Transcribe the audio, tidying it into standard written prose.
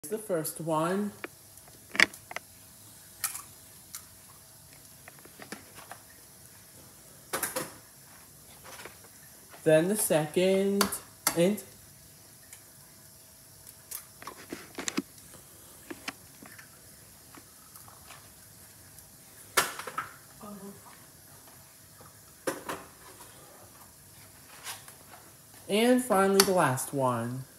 The first one. Then the second. And finally the last one.